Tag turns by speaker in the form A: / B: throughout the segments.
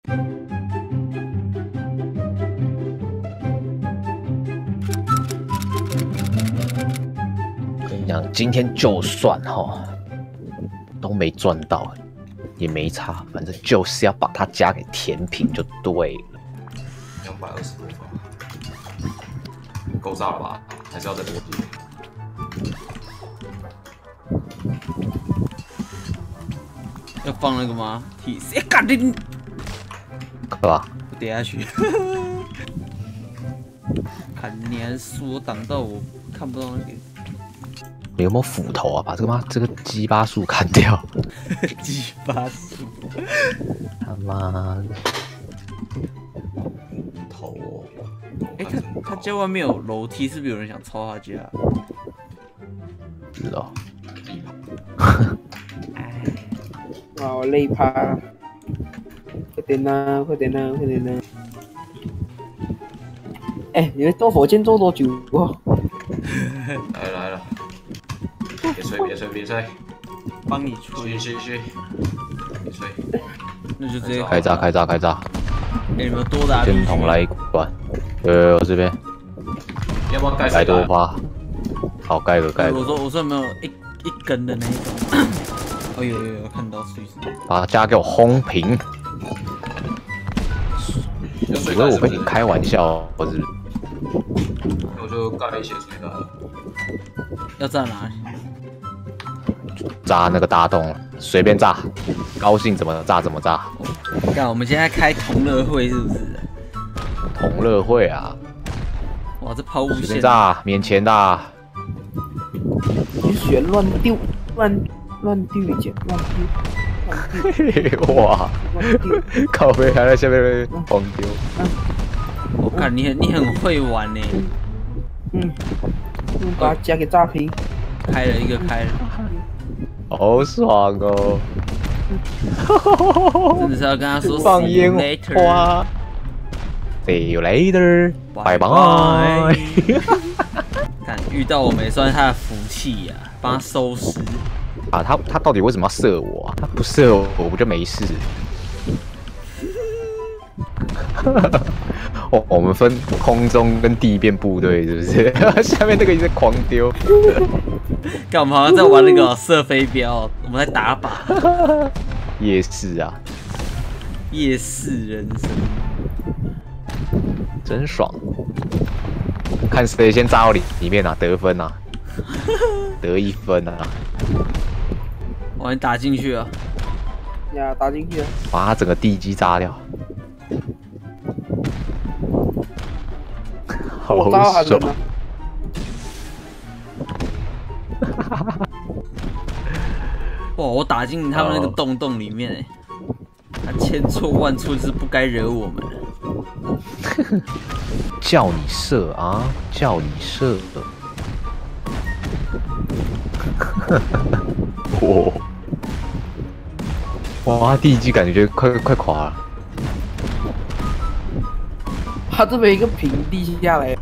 A: 跟你讲，今天就算都没赚到，也没差，反正就是要把它加给填平就对了。
B: 220多发，够炸了吧？还是要再多点？
C: 要放那个吗？体谁干的？
A: 可吧？
C: 我跌下去。看你还缩挡到我看不到那个。
A: 你有没有斧头啊？把这个鸡巴树砍掉！
C: 鸡巴树，
A: 他妈的！
B: 头哦！
C: 哎，他家外面有楼梯，是不是有人想抄他家？
A: 知道。
D: 哇，我累趴了！快点呐，快点呐，快点呐！哎，你们做火箭做多久？
B: 来了，别吹，
C: 帮你吹，
B: 别吹，
C: 那就直接
A: 开炸！
C: 哎，你们多打
A: 先筒来一管，我这边
B: 要不要盖
A: 100多发，好盖个。
C: 我说有没有一根的那一种？哦有看到水是。
A: 把它加给我轰平。以为我跟你开玩笑，我是。
B: 我就盖一些水盖。
C: 要炸哪里？
A: 炸那个大洞，随便炸，高兴怎么炸怎么炸。
C: 干，我们现在开同乐会是不是？
A: 同乐会啊！
C: 哇，这抛物线。
A: 随便炸，免钱的。
D: 你选乱丢一件，乱丢。
A: 哇！靠背还在下面狂丢。
C: 我看你很会玩呢。
D: 把它加给炸平。
C: 开了。
A: 好爽哦！
C: 真的是要跟他说
A: 放烟花。See you later， 拜拜。
C: 看遇到我们也算是他的福气呀，帮他收尸。
A: 啊，他到底为什么要射我啊？他不射我不就没事？我们分空中跟地边部队是不是？下面那个一直狂丢。
C: 干，我们好像在玩那个射飞镖，我们在打靶。
A: 夜市啊，
C: 夜市人生，
A: 真爽！看谁先炸到里面啊，得分啊，得1分啊！
C: 哇，你打进去啊！
D: 呀，打进去了，
A: 把他整个地基炸掉。好爽！
C: 哇，我打进他们那个洞里面他千错万错就是不该惹我们。
A: 叫你射啊！叫你射！哇，地基感觉快垮了。
D: 他这边一个平地下来。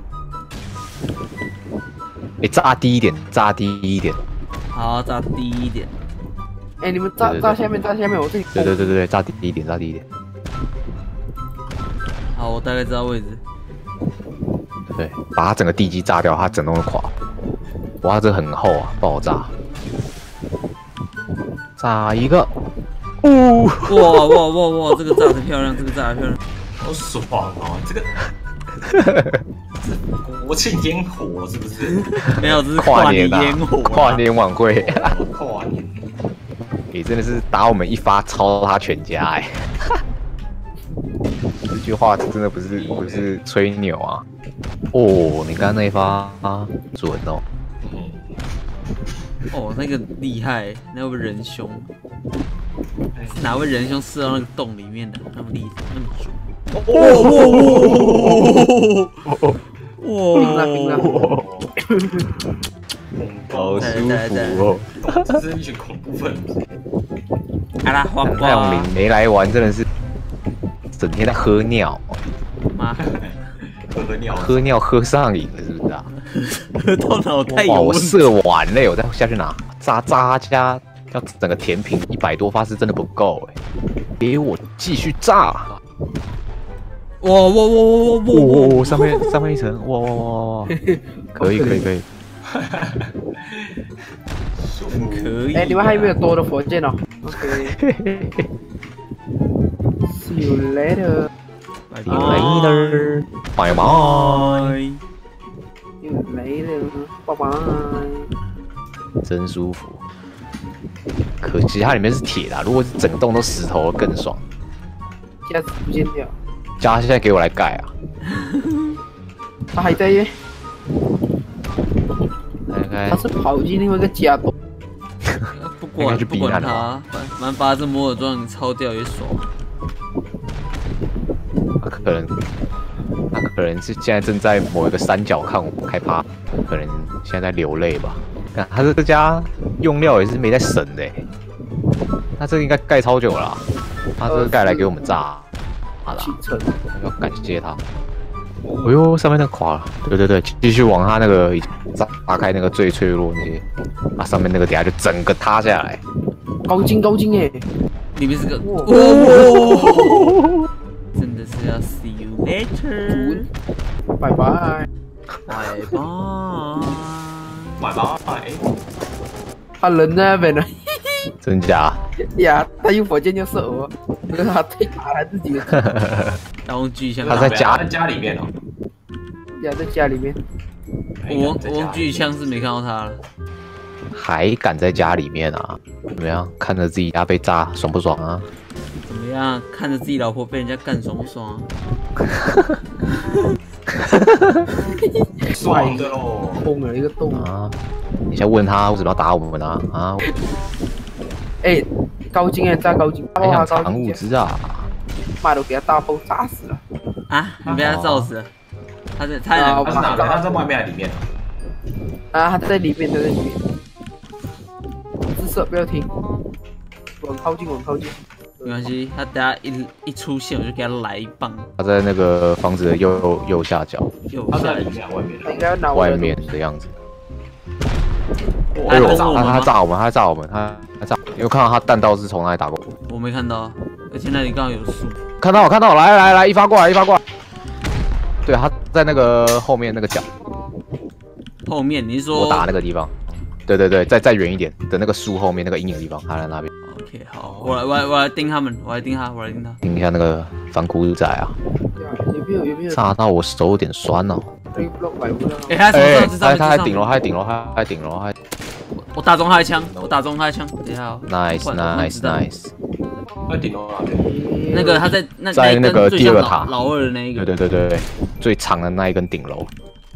A: 炸低一点，炸低一点。
C: 好，炸低一点。
D: 哎，你们炸下面，我这里。
A: 对，炸低一点。
C: 好，我大概知道位置。
A: 对，把它整个地基炸掉，它整栋都垮。哇，这很厚啊，爆炸！炸一个。
C: 哇，这个炸得漂亮，
B: 好爽哦！这个国庆烟火是不是？
C: 没有，这是跨年烟火，
A: 跨年晚会。
B: 跨年，
A: 真的是打我们一发，抄他全家这句话真的不是吹牛啊！你刚刚那一发准哦。
C: 那个厉害，那位仁兄，哪位仁兄射到那个洞里面的，那么厉害，那么准。
D: 冰了，
A: 好舒服哦！
B: 这是一群恐怖分子。
C: 阿拉花
A: 太阳岭没来玩，真的是整天在喝尿。
C: 妈，
A: 喝尿喝上瘾了，是不是啊？
C: 喝到脑袋有问题。
A: 我射完了，我再下去拿炸加，要整个填平100多发是真的不够给我继续炸。
C: 哇！
A: 上面一层，哇！可以，
C: 很可以。
D: 哎，你们还有没有多的佛剑哦 ？OK。See you later。
A: 拜拜。
D: See you later。拜拜。
A: 真舒服。可惜它里面是铁的，如果是整栋都石头更爽。
D: 价值不见掉。
A: 家现在给我来盖啊！
D: 他还在耶。
A: 来
D: 他是跑进另外一个家洞。
C: 不管他，反正把这摩尔庄抄掉也爽。
A: 他可能是现在正在某一个山脚看我们开趴，可能现在在流泪吧。看他这家用料也是没在省的，他这个应该盖超久了啊，他这个盖来给我们炸。好了，要感谢他。哎呦，上面那垮了。对，继续往他那个打开那个最脆弱那些，啊，上面那个等下就整个塌下来。
D: 高精耶！
C: 里面是个真的是要 see you later，
D: 拜拜。他人在那边呢。
A: 真假？
D: 呀，他用火箭就射我，可是他太卡他自己了。
C: 然后巨枪，
A: 他在
B: 家里面哦。
D: 呀，在家里面。
C: 我用巨枪是没看到他了。
A: 还敢在家里面啊？怎么样？看着自己家被炸，爽不爽啊？
C: 怎么样？看着自己老婆被人家干，爽不爽啊？
B: 爽的喽！
D: 空了一个洞
A: 啊！你先问他为什么要打我们啊？啊！
D: 哎，高精哎，炸高精！
A: 还想藏物资啊？
D: 妈的，给他大炮炸死了！
C: 啊！你被他炸死了？他在
B: 哪个？他在外面还是里面？
D: 啊，他在里面，他在里面。自射，不要停，往靠近。
C: 没关系，他等下一出现，我就给他来一棒。
A: 他在那个房子的右下角。
B: 他在里面，外面。
D: 应该要拿
A: 外面的样子。
C: 他
A: 炸我们！你有看到他弹道是从哪里打过？
C: 我没看到，而且那里刚好有树。看
A: 到，来，一发过来！对，他在那个后面那个角。
C: 后面你是说？
A: 我打那个地方。对，再远一点的那个树后面那个阴影的地方，他在那边。
C: OK， 好，我来盯他们，我来盯他。
A: 盯一下那个反骨仔啊！
D: 有没有？
A: 炸到我手有点酸哦。
C: 哎，他
A: 在顶楼，
C: 我打中他的枪，等一下哦。
A: Nice。
B: 在顶楼哪边？
C: 那个他在
A: 那个第二个塔，
C: 老二的那一个。
A: 对，最长的那一根顶楼。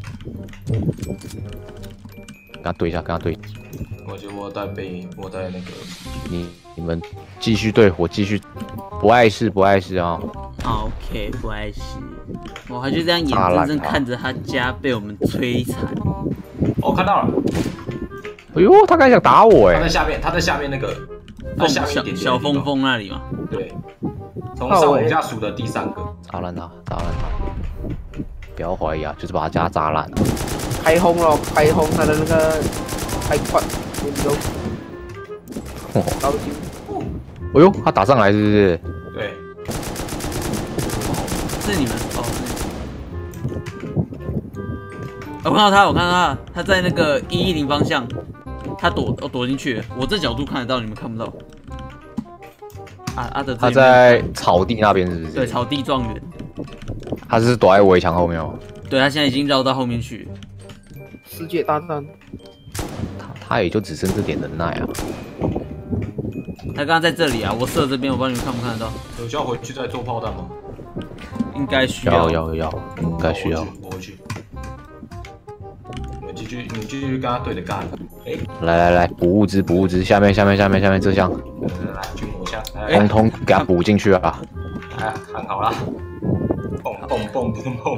A: 跟他对一下。
B: 我觉得我在那个。
A: 你们继续对，我继续。不碍事啊。
C: OK， 不碍事。我还就这样眼睁睁看着他家被我们摧残。
B: 我看到了。
A: 哎呦，他刚才想打我哎！
B: 他在下面那个。
C: 小峰那里嘛。
B: 对。从上往下数的第3个。
A: 炸烂他！不要怀疑啊，就是把他家炸烂。
D: 开轰他的那个开矿，高精。
A: 哎呦，他打上来是不是？
B: 对。
C: 是你们哦。我看到他，他在那个110方向，他躲进去了。我这角度看得到，你们看不到。
A: 他在草地那边是不是？
C: 对，草地庄园。
A: 他是躲在围墙后面哦。
C: 对，他现在已经绕到后面去了。
D: 世界大战。
A: 他也就只剩这点能耐啊。
C: 他刚刚在这里啊，我射这边，我不知道你们看不看得到。
B: 有需要回去再做炮弹吗？
C: 应该需要，
A: 应该需要。
B: 我回去。你继续跟他对着干。
A: 来，补物资，下面这箱。
B: 来，军火箱，
A: 通通给他补进去啊！
B: 哎，看好了。蹦！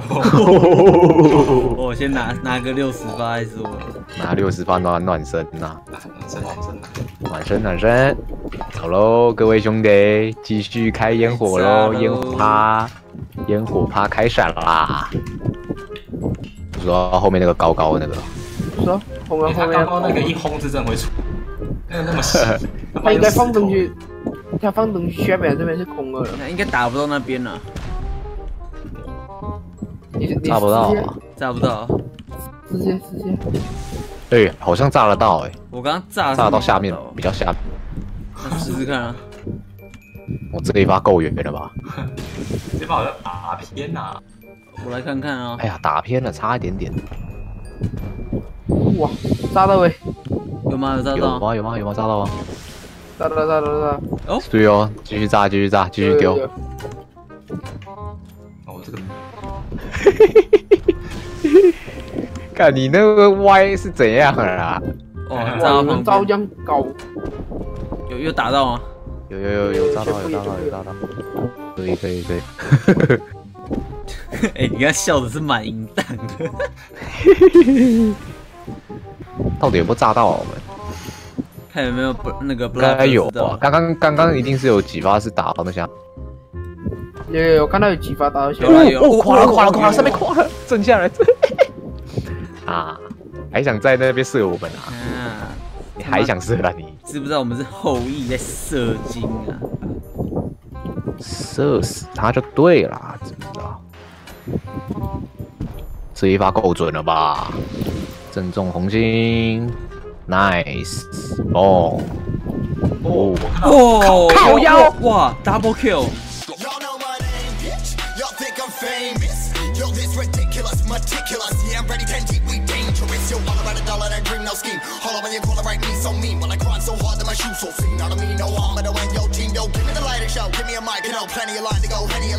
C: 我先拿个60发还是我？
A: 拿60发暖身呐！暖身！走喽，各位兄弟，继续开烟火喽！烟火趴开闪啦！不知道后面那个高的那个。
D: 说后面
B: 刚刚那个一轰是真会出，那么细，
D: 他应该放进去， 他放东西下面这边是空的了，
C: 那应该打不到那边了，
D: 你
A: 炸不到啊！
C: 炸不到。
D: 直接，
A: 哎，好像炸得到哎，
C: 我刚刚炸
A: 炸到下面，比较下面。
C: 那试试看啊。
A: 我这一发够远了吧？
B: 这把好像打偏呐。
C: 我来看看啊。
A: 哎呀，打偏了，差一点点。
D: 哇，炸到喂！
C: 有吗？有炸到？
A: 有吗？炸到吗？
D: 炸！
C: 哦，
A: 对哦，继续炸，继续丢。
B: 哦，这个。
A: 看你那个 Y 是怎样啊？
C: 哦，
D: 哇，
C: 炸到
D: 你们招这样高，
C: 有炸到吗？
A: 有炸到。可以。
C: 哎，你刚笑的是蛮淫荡的。
A: 到底有没有炸到我们？
C: 看有没有那个 block
A: 应该有吧？刚刚一定是有几发是打到那下。
D: 有看到有几发打到下
C: 有
A: 哦，垮了，上面垮了，震下来。啊，还想在那边射我们啊？
C: 啊，
A: 你还想射啊你？
C: 知不知道我们是后羿在射精啊？
A: 射死他就对了，知不知道？这一发够准了吧？正中红心 ，nice， 哦，
C: 靠腰，哇 ，double kill。Yo, this ridiculous, meticulous. Yeah, I'm ready, 10 deep, we dangerous. Yo, all about $1, that dream, no scheme. Hollow when you call it right, me so mean. When I grind so hard that my shoes so clean. Not me, no armor, no end, yo, team, yo, give me the lighter show. Give me a mic, you know, plenty of line to go. Henny